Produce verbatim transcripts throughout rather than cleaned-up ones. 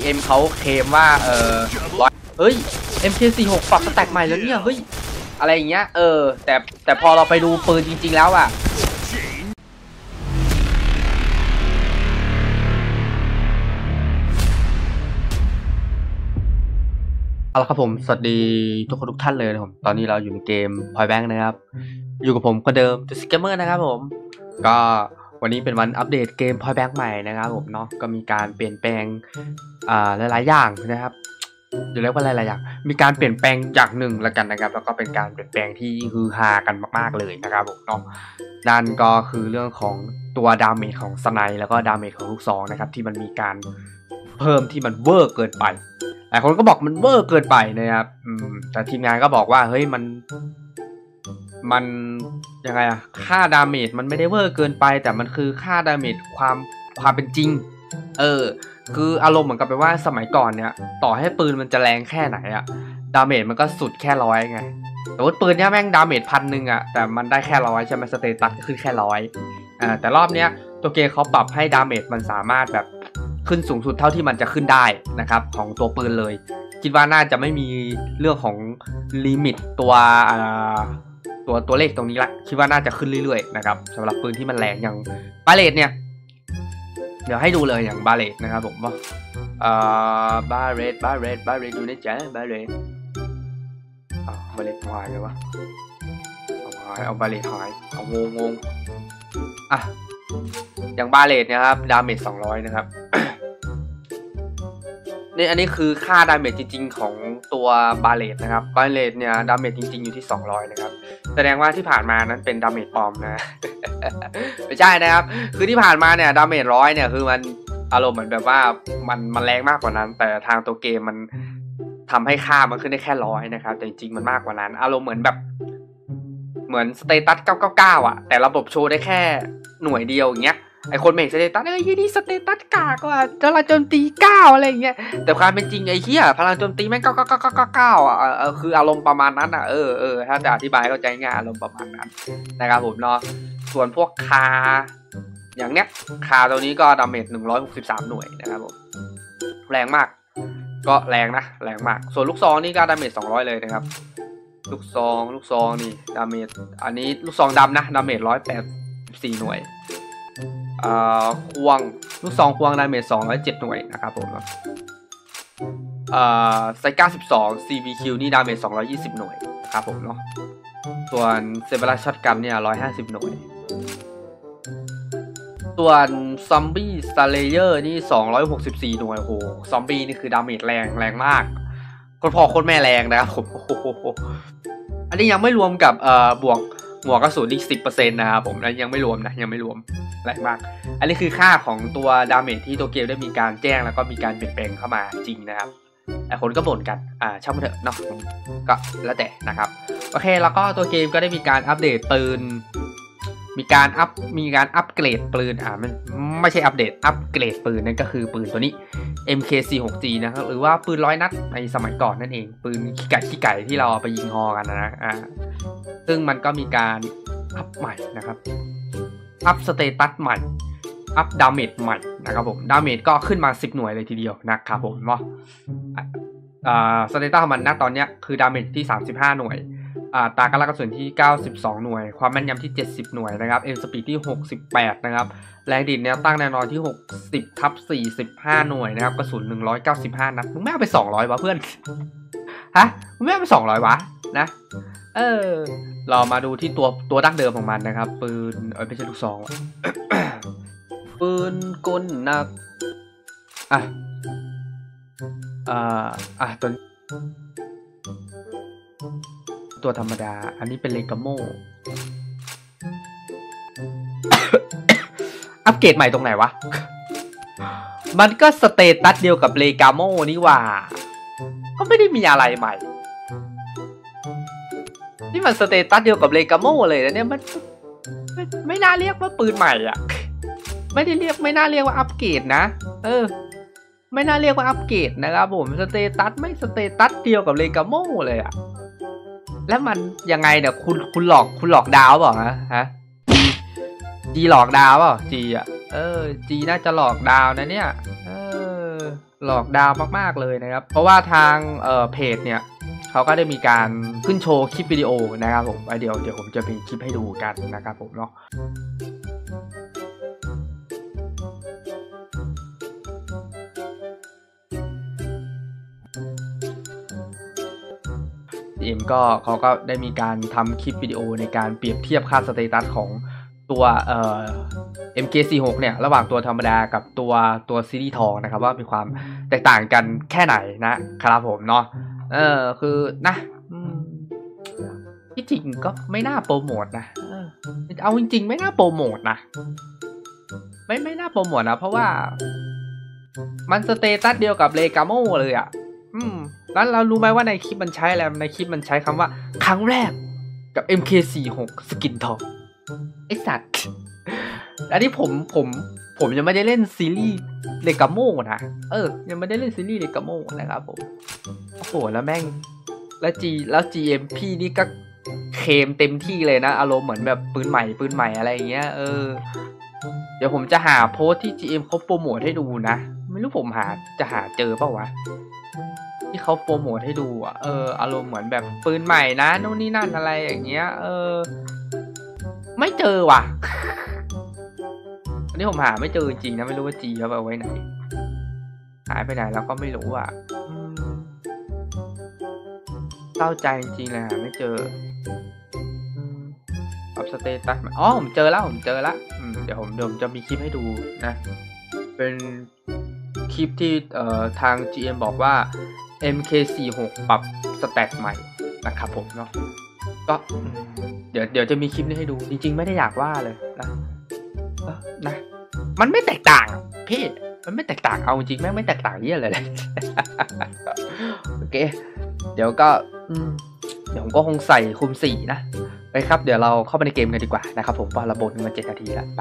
เอ็ม เขาเคลมว่าเออร้อยเฮ้ย เอ็ม เค สี่สิบหก ปรับสแต็กใหม่แล้วเนี่ยเฮ้ยอะไรอย่างเงี้ยเออแต่แต่พอเราไปดูปืนจริงๆแล้วอ่ะเอาละครับผมสวัสดีทุกคนทุกท่านเลยนะครับตอนนี้เราอยู่ในเกม Point Blank นะครับอยู่กับผมคนเดิม The Scammer นะครับผมก็วันนี้เป็นวันอัปเดตเกม Point Blank ใหม่นะครับผมเนาะก็มีการเปลี่ยนแปลงอ่าหลายๆอย่างนะครับอยู่เรียกว่าหลายๆอย่างมีการเปลี่ยนแปลงอย่างหนึ่งแล้วกันนะครับแล้วก็เป็นการเปลี่ยนแปลงที่ฮือฮากันมากๆเลยนะครับผมเนาะนั่นก็คือเรื่องของตัวดาเมจของสไนแล้วก็ดาเมจของลูกซองนะครับที่มันมีการเพิ่มที่มันเวอร์เกินไปหลายคนก็บอกมันเวอร์เกินไปนะครับอืมแต่ทีมงานก็บอกว่าเฮ้ยมันมันยังไงอะค่าดาเมจมันไม่ได้เวอร์เกินไปแต่มันคือค่าดาเมจความความเป็นจริงเออคืออารมณ์เหมือนกับไปว่าสมัยก่อนเนี่ยต่อให้ปืนมันจะแรงแค่ไหนอะดาเมจมันก็สุดแค่ร้อยไงแต่ว่าปืนเนี้ยแม่งดาเมจพันหนึ่งอะแต่มันได้แค่ร้อยใช่ไหมสเตตัสก็ขึ้นแค่ร้อยอ่าแต่รอบเนี้ยตัวเกมเขาปรับให้ดาเมจมันสามารถแบบขึ้นสูงสุดเท่าที่มันจะขึ้นได้นะครับของตัวปืนเลยคิดว่าน่าจะไม่มีเรื่องของลิมิตตัวอ่าตัวตัวเลขตรงนี้ละคิดว่าน่าจะขึ้นเรื่อยๆนะครับสำหรับปืนที่มันแรงอย่างบาเลตเนี่ยเดี๋ยวให้ดูเลยอย่างบาเลตนะครับผมว่าอ่าบาเลตบาเลตบาเลตอยู่ในใจบาเลตอ่าบาเลตหายเลยวะเอาหายเอาบาเลตหายเอางงงอ่ะอย่างบาเลตเนี่ยครับดาเมจสองร้อยนะครับ นี่อันนี้คือค่าดาเมจจริงๆของตัวบาเลตนะครับบาเลตเนี่ยดาเมจจริงๆอยู่ที่สองร้อยนะครับแสดงว่าที่ผ่านมานั้นเป็นดาเมจปลอมนะ ไม่ใช่นะครับคือที่ผ่านมาเนี่ยดาเมจร้อยเนี่ยคือมันอารมณ์เหมือนแบบว่ามันมันแรงมากกว่านั้นแต่ทางตัวเกมมันทำให้ค่ามันขึ้นได้แค่ร้อยนะครับแต่จริงๆมันมากกว่านั้นอารมณ์เหมือนแบบเหมือนสเตตัสเก้าเก้าเก้าอ่ะแต่ระบบโชว์ได้แค่หน่วยเดียวอย่างเงี้ยไอคนเมกสเตตัสเอ้ยยี่นี่สเตตัสกากว่าพลังโจมตีเก้าอะไรอย่างเงี้ยแต่ความเป็นจริงไอ้เหี้ยพลังโจมตีแม่งเก้าเก้าเก้าเก้าเก้าเก้าอ่ะเออคืออารมณ์ประมาณนั้นอ่ะเออเออถ้าจะอธิบายเข้าใจง่ายอารมณ์ประมาณนั้นนะครับผมเนาะส่วนพวกคาอย่างเนี้ยคาตัวนี้ก็ดาเมจหนึ่งร้อยหกสิบสามหน่วยนะครับผมแรงมากก็แรงนะแรงมากส่วนลูกซองนี่ก็ดาเมจสองร้อยเลยนะครับลูกซองลูกซองนี่ดาเมจอันนี้ลูกซองดำนะดาเมจหนึ่งร้อยแปดสิบสี่หน่วยอ่าควงลูกซองควงดาเมจสองร้อยเจ็ดหน่วยนะครับผมอ่าไซก้าสิบสอง ซี บี คิว นี่ดาเมจสองร้อยยี่สิบหน่วยนะครับผมเนาะส่วนเซเบราช็อตกันเนี่ยหนึ่งร้อยห้าสิบหน่วยส่วนซอมบี้สเลเยอร์นี่สองร้อยหกสิบสี่หน่วยโอ้โหซอมบี้นี่คือดาเมจแรงแรงมากคนพอคนแม่แรงนะครับผมอันนี้ยังไม่รวมกับเอ่อบวกหัวกระสุนอีก สิบเปอร์เซ็นต์ นะครับผมแล้วยังไม่รวมนะยังไม่รวมแรงมากอันนี้คือค่าของตัวดาเมจที่ตัวเกมได้มีการแจ้งแล้วก็มีการเปลี่ยนแปลงเข้ามาจริงนะครับแต่คนก็บ่นกันอ่าช่างมันเถอะเนาะก็แล้วแต่นะครับโอเคแล้วก็ตัวเกมก็ได้มีการอัปเดตปืนมีการอัพมีการอัปเกรดปืนอ่ามันไม่ใช่อัปเดตอัปเกรดปืนนั่นก็คือปืนตัวนี้ เอ็ม เค สี่สิบหก จี นะครับหรือว่าปืนร้อยนัดในสมัยก่อนนั่นเองปืนขี้ไก่ขี้ไก่ที่เราเอาไปยิงฮอกันนะอ่าซึ่งมันก็มีการอัพใหม่นะครับอัพสเตตัสใหม่อัพดาเมจใหม่นะครับผมดาเมจก็ขึ้นมาสิบหน่วยเลยทีเดียวนะครับผมเนาะอ่าสเตตัสของมันณตอนนี้คือดาเมจที่สามสิบห้าหน่วยอ่าตากระกระสุนที่เก้าสิบสองหน่วยความแม่นยำที่เจ็ดสิบหน่วยนะครับเอ็มสปีดที่หกสิบแปดนะครับแรงดีดแนวตั้งแนวนอนที่หกสิบทับสี่สิบห้าหน่วยนะครับกระสุนหนึ่งร้อยเก้าสิบห้านัดมึงไม่เอาไปสองร้อยวะเพื่อนฮะมึงไม่เอาไปสองร้อยวะนะเออเรามาดูที่ตัวตัวดั้งเดิมของมันนะครับปืนเออไม่ใช่ลูกซอง ปืนกลหนักอ่ะอ่าอ่ะตัวตัวธรรมดาอันนี้เป็นเลกาโม อัปเกรดใหม่ตรงไหนวะ มันก็สเตตัสเดียวกับเลกาโมนี่ว่าก็ไม่ได้มีอะไรใหม่นี่มันสเตตัสเดียวกับเลกาโมเลยนะเนี่ยมันไม่ไม่น่าเรียกว่าปืนใหม่อ่ะไม่ได้เรียกไม่น่าเรียกว่าอัปเกรดนะเออไม่น่าเรียกว่าอัปเกรดนะครับผมสเตตัสไม่สเตตัสเดียวกับเลกาโมเลยอ่ะแล้วมันยังไงเนี่ยคุณคุณหลอกคุณหลอกดาวเปล่าฮะฮะจีจีหลอกดาวเปล่าจีอ่ะเออจีน่าจะหลอกดาวนะเนี่ยเอออหลอกดาวมากๆเลยนะครับเพราะว่าทางเอ่อเพจเนี่ยเขาก็ได้มีการขึ้นโชว์คลิปวิดีโอนะครับผมเดี๋ยวเดี๋ยวผมจะมีคลิปให้ดูกันนะครับผมเนาะเอ็มก็เขาก็ได้มีการทำคลิปวิดีโอในการเปรียบเทียบค่าสเตตัสของตัวเอ่อ เอ็ม เค สี่สิบหก เนี่ยระหว่างตัวธรรมดากับตัวตัวซีรีส์ทองนะครับว่ามีความแตกต่างกันแค่ไหนนะครับผมเนาะเออคือนะที่จริงก็ไม่น่าโปรโมทนะเออเอาจริงๆไม่น่าโปรโมทนะไม่ไม่น่าโปรโมทนะเพราะว่ามันสเตตัสเดียวกับเลกาโมเลยอ่ะอืมแล้วเรารู้ไหมว่าในคลิปมันใช้อะไรในคลิปมันใช้คำว่าครั้งแรกกับ เอ็ม เค สี่สิบหก สกินทองไอสัตว์อันนี้ผมผมผมยังไม่ได้เล่นซีรีส์เลกาโมนะเออยังไม่ได้เล่นซีรีส์เลกาโมนะครับผมโอ้โหแล้วแม่งแล้วจีแล้ว จี เอ็ม พี่นี่ก็เคมเต็มที่เลยนะอารมณ์เหมือนแบบปืนใหม่ปืนใหม่อะไรอย่างเงี้ยเออเดี๋ยวผมจะหาโพสที่ จี เอ็ม เขาโปรโมทให้ดูนะไม่รู้ผมหาจะหาเจอเปล่าวะที่เขาโปรโมทให้ดูอ่ะเอออารมณ์เหมือนแบบปืนใหม่นะนู่นนี่นั่นอะไรอย่างเงี้ยเออไม่เจอว่ะอันนี้ผมหาไม่เจอจริงนะไม่รู้ว่าจีเขาเอาไว้ไหนหายไปไหนแล้วก็ไม่รู้อ่ะเศร้าใจจริงๆเลยหาไม่เจออัพสเตตัสอ๋อผมเจอแล้วผมเจอแล้วเดี๋ยวผมเดี๋ยวผมจะมีคลิปให้ดูนะเป็นคลิปที่เอ่อทาง จี เอ็ม บอกว่า เอ็ม เค สี่สิบหก ปรับสแตทใหม่นะครับผมเนาะก็เดี๋ยวเดี๋ยวจะมีคลิปนี้ให้ดูจริงๆไม่ได้อยากว่าเลยนะนะมันไม่แตกต่างพี่มันไม่แตกต่างเอาจริงแม่งไม่แตกต่างเยี่ยเลยเลยโอเคเดี๋ยวก็เดี๋ยวผมก็คงใส่คุมสี่นะไปครับเดี๋ยวเราเข้าไปในเกมกันดีกว่านะครับผมว่าระบบมันเจ็ดนาทีแล้วไป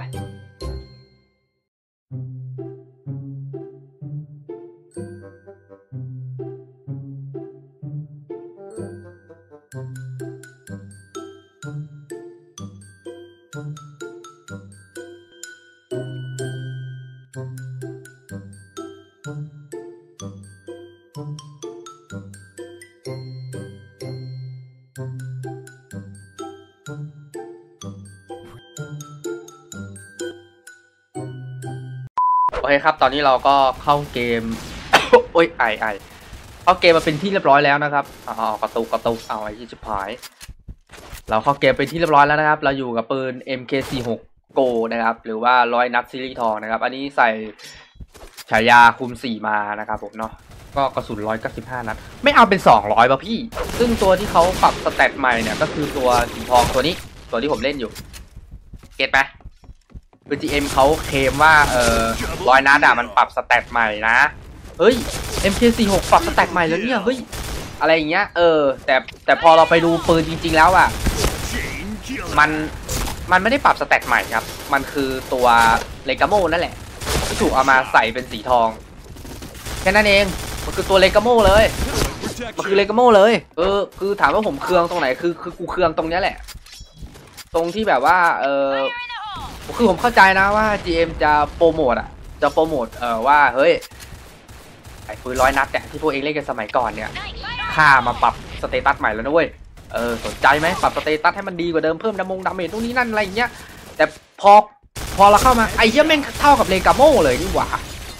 โอเคครับตอนนี้เราก็เข้าเกม โอ้ยไอไอเข้าเกมมาเป็นที่เรียบร้อยแล้วนะครับอ๋อกระตุกกระตุกเอาไอ้ที่ชิบหายเราเข้าเกมเป็นที่เรียบร้อยแล้วนะครับเราอยู่กับปืน เอ็ม เค สี่สิบหก Go นะครับหรือว่าร้อยนัดซีรีส์ทองนะครับอันนี้ใส่ฉายาคุมสี่มานะครับผมเนาะก็กระสุนหนึ่งร้อยเก้าสิบห้านัดไม่เอาเป็นสองร้อยป่ะพี่ซึ่งตัวที่เขาปรับสเตตใหม่เนี่ยก็คือตัวสีทองตัวนี้ตัวที่ผมเล่นอยู่เก็ตไหมคือ จี เอ็ม เขาเคลมว่าเออร้อยนัดอะมันปรับสเตตใหม่นะเฮ้ย เอ็ม เค สี่สิบหก ปรับสเตตใหม่แล้วเนี่ยเฮ้ยอะไรอย่างเงี้ยเออแต่แต่พอเราไปดูปืนจริงๆแล้วอะมันมันไม่ได้ปรับสเตตใหม่ครับมันคือตัวเลกาโมนั่นแหละที่ถูกเอามาใส่เป็นสีทองแค่นั้นเองมันคือตัวเลกาโมเลยมันคือเลกาโมเลยเออคือถามว่าผมเคืองตรงไหนคือคือกูเคืองตรงเนี้ยแหละตรงที่แบบว่าเออคือผมเข้าใจนะว่า จี เอ็ม จะโปรโมทอ่ะจะโปรโมทเออว่าเฮ้ยไอ้ปืนร้อยนัดเนี่ยที่พวกเองเล่นกันสมัยก่อนเนี่ยค่ามาปรับสเตตัสใหม่แล้วนะเว้ยเออสนใจไหมปรับสเตตัสให้มันดีกว่าเดิมเพิ่มดามงดาเมจตรงนี้นั่นอะไรอย่างเงี้ยแต่พอพอเราเข้ามาไอ้เหี้ยแม่งเท่ากับเลกาโมเลยนี่หว่า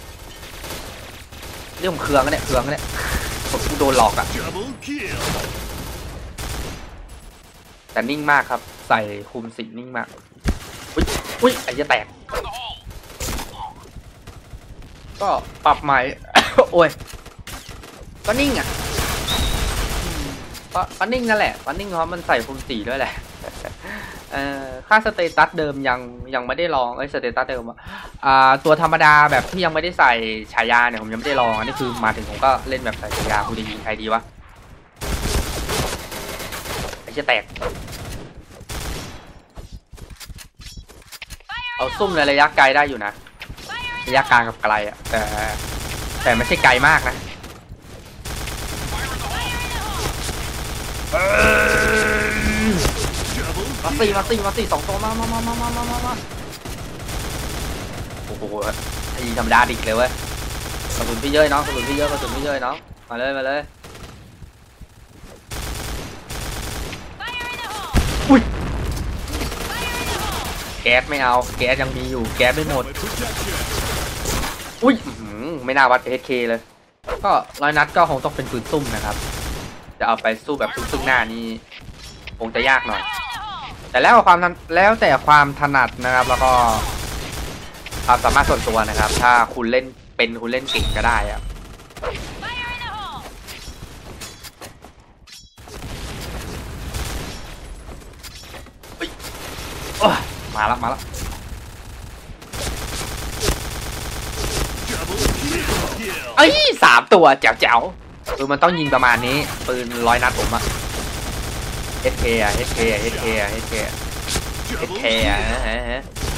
เรื่องเครื่องกันเนี่ยเครื่องกันเนี่ยผมโดนหลอกอะแต่นิ่งมากครับใส่คุมสีนิ่งมากอุ้ยอุ้ยไอ้จะแตกก็ปรับใหม่ โอ้ยก็นิ่งอ่ะก็ก็นิ่งนั่นแหละก็นิ่งเพราะมันใส่คุมสีด้วยแหละเอ่อค่าสเตตัสเดิมยังยังไม่ได้ลองไอ้สเตตัสเดิมอ่าตัวธรรมดาแบบที่ยังไม่ได้ใส่ฉายาเนี่ยผมยังไม่ได้ลองอันนี้คือมาถึงผมก็เล่นแบบใส่ฉายาคุณดีใครดีวะไอ้จะแตกเอาซุ่มในระยะไกลได้อยู่นะระยะกลางกับไกลอ่ะแต่แต่ไม่ใช่ไกลมากนะมาสี่มาสี่มาสี่สองตัวมามามามามามามาโอ้โหทีธรรมดาดิเลยเว้ยกระสุนพี่เยอะน้องกระสุนพี่เยอะกระสุนพี่เยอะน้องมาเลยมาเลยอุ้ยแก๊สไม่เอาแก๊สยังมีอยู่แก๊สไม่หมดอุ้ยไม่น่าวัดเอสเคเลยก็ร้อยนัดก็คงต้องเป็นปืนซุ่มนะครับจะเอาไปสู้แบบซึ่งหน้านี่คงจะยากหน่อยแต่แล้วความแล้วแต่ความถนัดนะครับแล้วก็ความสามารถส่วนตัวนะครับถ้าคุณเล่นเป็นคุณเล่นเก่งก็ได้อะมาแล้วมาแล้วไอ้สามตัวแจ๋วๆคือมันต้องยิงประมาณนี้ปืนร้อยนัดผมอะ เอส เค อะ เอส เค อะ เอส เค อะ เอส เค อะ เอส เค อะฮะ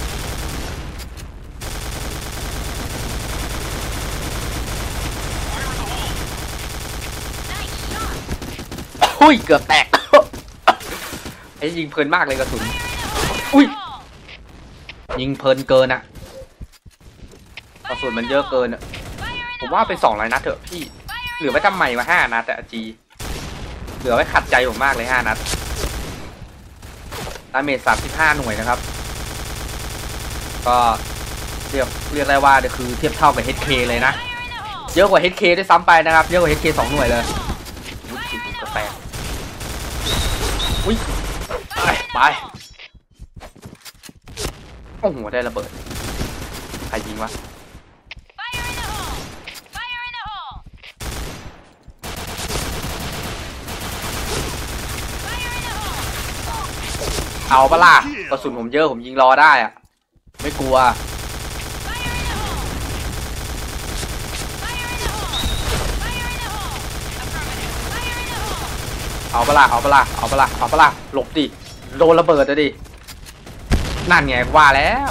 อุ้ยเกือบแตกไอ้ยิงเพลินมากเลยกระสุนอุ้ยยิงเพลินเกินอะกระสุนมันเยอะเกินอะผมว่าเป็นสองร้อยนัดเถอะพี่เหลือไว้ทำไมมาห้านัดแต่จีเหลือไว้ขัดใจผมมากเลยห้านัดดาเมจสามสิบห้าหน่วยนะครับก็เรียกเรียกได้ว่าเดี๋ยวคือเทียบเท่ากับ เอช เค เลยนะเยอะกว่า เอช เค ด้วยซ้ำไปนะครับเยอะกว่า เอช เค สองหน่วยเลยอุ้ยกระแตกอุ้ยไปไปโอ้โหได้ระเบิดใครยิงวะเอาปะล่ะกระสุนผมเยอะผมยิงรอได้อะไม่กลัวเอาปะล่ะเอาปะล่ะเอาปะล่ะเอาปะล่ะหลบดิโดนระเบิดเลยดินั่นไงว่าแล้ว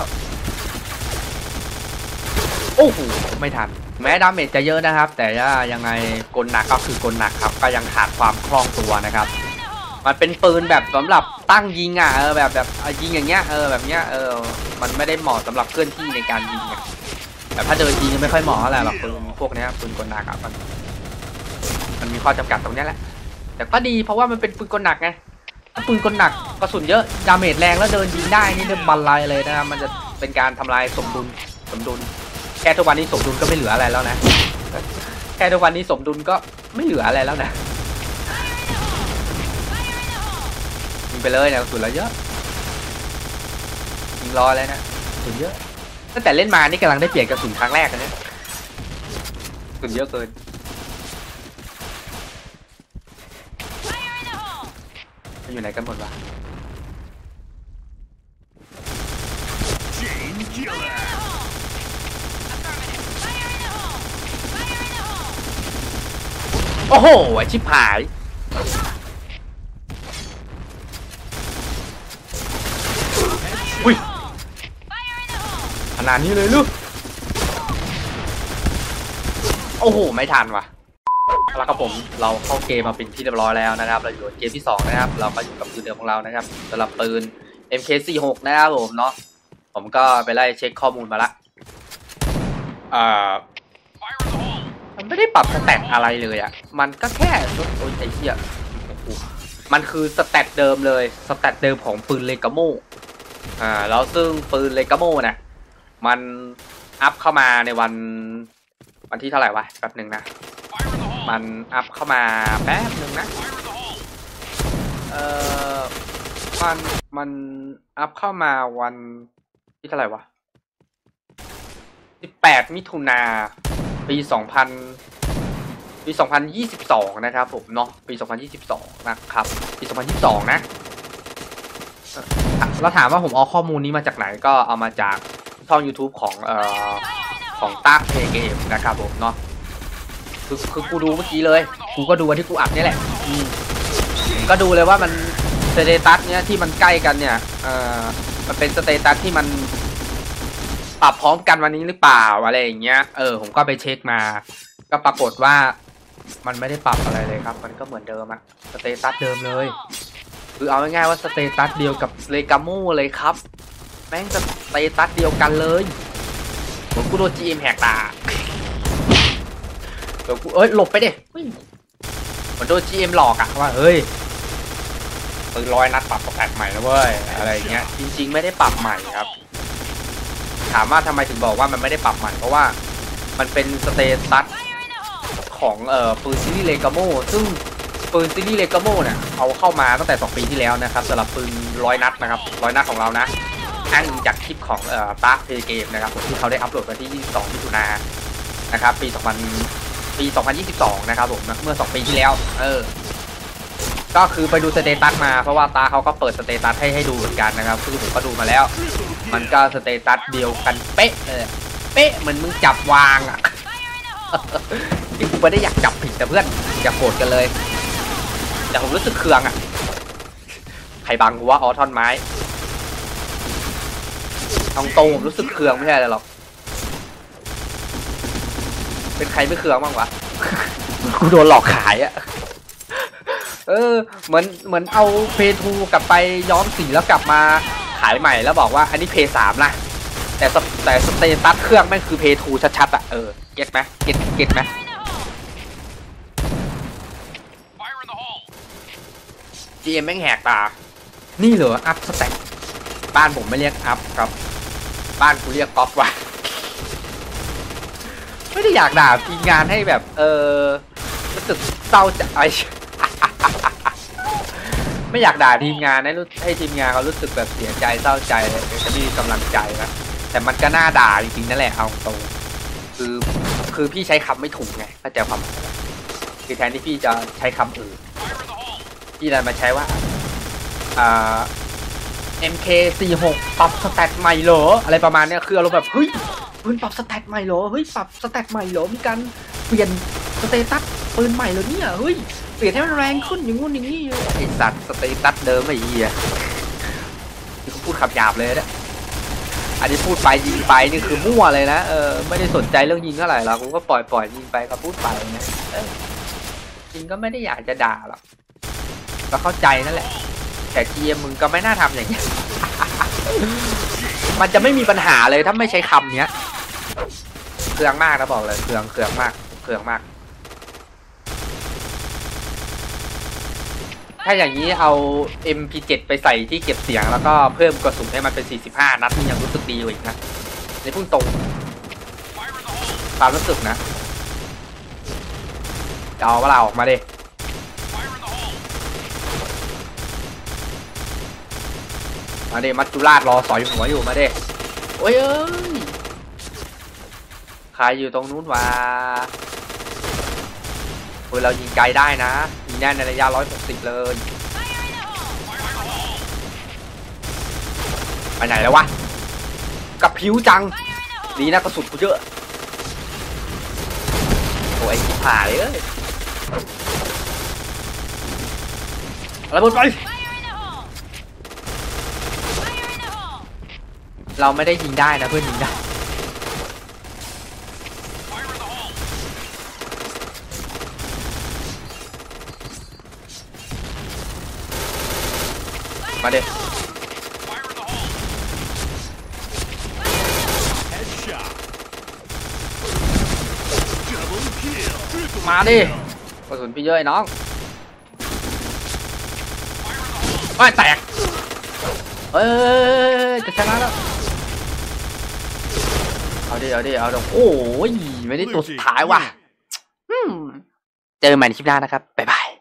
โอ้โหไม่ทันแม้ดาเมจจะเยอะนะครับแต่ว่ายังไงกลหนักก็คือกลหนักครับก็ยังขาดความคล่องตัวนะครับมันเป็นปืนแบบสำหรับตั้งยิงอ่ะเออแบบแบบยิงอย่างเงี้ยเออแบบเนี้ยเออมันไม่ได้เหมาะสำหรับเคลื่อนที่ในการยิงอ่ะแต่ถ้าเดินยิงไม่ค่อยเหมาะอะไรหรอกปืนพวกนี้ปืนกลหนักอ่ะมันมันมีข้อจำกัดตรงนี้แหละแต่ก็ดีเพราะว่ามันเป็นปืนกลหนักไงถ้าปืนกลหนักกระสุนเยอะดาเมจแรงแล้วเดินยิงได้นี่เรื่องบันไลเลยนะครับมันจะเป็นการทำลายสมดุลสมดุลแค่ทุกวันนี้สมดุลก็ไม่เหลืออะไรแล้วนะแค่ทุกวันนี้สมดุลก็ไม่เหลืออะไรแล้วนะยิงไปเลยเนี่ยกระสุนเราเยอะยิงรอเลยนะกระสุนเยอะตั้งแต่เล่นมานี่กำลังได้เปลี่ยนกระสุนครั้งแรกเลยนะกระสุนเยอะเกินอยู่ไหนกันหมดวะโอ้โหไอ้ชิบหายอุ้ยขนาดนี้เลยลูกโอ้โหไม่ทันว่ะแล้วครับผมเราเข้าเกมมาเป็นที่เรียบร้อยแล้วนะครับเราอยู่เกมที่สองนะครับเราก็อยู่กับปืนเดิมของเรานะครับสำหรับปืน เอ็ม เค สี่สิบหก นะครับผมเนาะผมก็ไปไล่เช็คข้อมูลมาละอ่ามันไม่ได้ปรับสแตทอะไรเลยอ่ะมันก็แค่โอ้ยไอ้เหี้ยมันคือสแตทเดิมเลยสแตทเดิมของปืนเลกาโมอ่าแล้วซึ่งปืนเลกาโมเนี่ยมันอัพเข้ามาในวันวันที่เท่าไหร่วะแป๊บหนึ่งนะมันอัพเข้ามาแป๊บหนึ่งนะเอ่อมันมันอัพเข้ามาวันที่เท่าไหร่วะสิบแปดมิถุนาปีสองพันปีสองพันยี่สิบสองนะครับผมเนาะปีสองพันยี่สิบสองนะครับปีสองพันยี่สิบสองนะเราถามว่าผมเอาข้อมูลนี้มาจากไหนก็เอามาจากช่อง YouTube ของเอ่อของตาเพย์เกมนะครับผมเนาะคือคือกูดูเมื่อกี้เลยกูก็ดูวันที่กูอัดนี่แหละก็ดูเลยว่ามันสเตตัสเนี้ยที่มันใกล้กันเนี่ยเอ่อมันเป็นสเตตัสที่มันปรับพร้อมกันวันนี้หรือเปล่าอะไรอย่างเงี้ยเออผมก็ไปเช็คมาก็ปรากฏว่ามันไม่ได้ปรับอะไรเลยครับมันก็เหมือนเดิมอะสเตตัสเดิมเลยคือเอาง่ายๆว่าสเตตัสเดียวกับเลกาโมเลยครับแม่งสเตตัสเดียวกันเลยผมกูโดน จี เอ็ม แหกตาเดี๋ยวกูเอ้ยหลบไปดิมันโดน จี เอ็ม หลอกอะว่าเฮ้ยปืนร้อยนัดปรับสแตทใหม่แล้วเว้ยอะไรเงี้ยจริงๆไม่ได้ปรับใหม่ครับถามว่าทำไมถึงบอกว่ามันไม่ได้ปรับใหม่เพราะว่ามันเป็นสเตตัสของเอ่อปืนซีรีส์เลกาโมซึ่งปืนซีรีส์เลกาโมเนี่ยเอาเข้ามาตั้งแต่สองปีที่แล้วนะครับสำหรับปืนร้อยนัดนะครับร้อยนัดของเรานะอ้างอิงจากคลิปของเอ่อตาเพย์เกมนะครับที่เขาได้อัปโหลดวันที่ยี่สิบสองมิถุนายนนะครับปีสองพันปีสองพันยี่สิบสองนะครับผมเมื่อสองปีที่แล้วเออก็คือไปดูสเตตัสมาเพราะว่าตาเขาก็เปิดสเตตัสให้ให้ดูเหมือนกันนะครับคือผมก็ดูมาแล้วมันก็สเตตัสเดียวกันเป๊ะเลยเป๊ะเหมือนมึงจับวางอ่ะที่กูไม่ได้อยากจับผิดแต่เพื่อนอย่าโกรธกันเลยแต่ผมรู้สึกเคืองอ่ะใครบังกูว่าอ๋อท่อนไม้ตรงตรงผมรู้สึกเคืองไม่ใช่อะไรหรอกเป็นใครไม่เคืองบ้างวะกูโดนหลอกขายอ่ะเออเหมือนเหมือนเอาเพย์ทูกลับไปย้อมสีแล้วกลับมาขายใหม่แล้วบอกว่าอันนี้เพย์สามนะแต่แต่สเตตัสเครื่องแม่งคือเพย์ทูชัดๆอ่ะเออเก็ตไหมเก็ตเก็ตไหมจีเอ็มแม่งแหกตานี่เหรออัพสแต็กบ้านผมไม่เรียกอัพครับบ้านกูเรียกก๊อปว่ะไม่ได้อยากด่าทีมงานให้แบบเออรู้สึกเศร้าใจไม่อยากด่าทีมงานให้รู้ให้ทีมงานเขารู้สึกแบบเสียใจเศร้าใจจะมีกำลังใจนะแต่มันก็น่าด่าจริงๆนั่นแหละเอาตรงคือคือพี่ใช้คำไม่ถูกไงเข้าใจความหมายคือแทนที่พี่จะใช้คำอื่นพี่เลยมาใช้ว่าอ่า เอ็ม เค สี่สิบหก ปรับสแตทใหม่เหรออะไรประมาณเนี้ยคือเราแบบเฮ้ยปืนปรับสแตทใหม่เหรอเฮ้ยปรับสแตทใหม่เหรอมีการเปลี่ยนสเตตัสปืนใหม่เหรอเนี่ยเฮ้ยเปลี่ยนให้มันแรงขึ้นอย่างงู้นอย่างนี้ไอสัตว์สเตตัสเดิมไอ้เหี้ยนี่เขาพูดขับหยาบเลยนะอันนี้พูดไปยิงไปนี่คือมั่วเลยนะเออไม่ได้สนใจเรื่องยิงเท่าไหร่หรอกผมก็ปล่อยปล่อยยิงไปก็พูดไปนะจริงก็ไม่ได้อยากจะด่าหรอกก็เข้าใจนั่นแหละแต่เจียมึงก็ไม่น่าทำอย่างนี้ มันจะไม่มีปัญหาเลยถ้าไม่ใช้คำเนี้ยเครื่องมากนะบอกเลยเครื่องเครื่องมากเครื่องมากถ้าอย่างนี้เอา เอ็ม พี เจ็ด ไปใส่ที่เก็บเสียงแล้วก็เพิ่มกระสุนให้มันเป็นสี่สิบห้านัดนี่ยังรู้สึกดีอีกนะในพุ่งตรงความรู้สึกนะจะเอาเวลาออกมาดิมาเดมัจจุราชรอสอยหัวอยู่มาเดโอ้ยเอ้ยใครอยู่ตรงนู้นวะเฮ้ยเรายิงไกลได้นะยิงแน่ในระยะร้อยหกสิบเลยไปไหนแล้ววะกับผิวจังดีนะกระสุนกูเยอะโอ้ยขี้ผ่าเลยเอ้ยระเบิดไปเราไม่ได้ยิงได้นะเพื่อนยิงได้มาดิมาดิกระสุนพี่เยอะไอ้น้องไม่แตกเอ้ยจะชนะแล้วเอาดิเอาดิเอาดิโอ้ยไม่ได้ตัวสุดท้ายว่ะเจอใหม่ในคลิปหน้านะครับบ๊ายบาย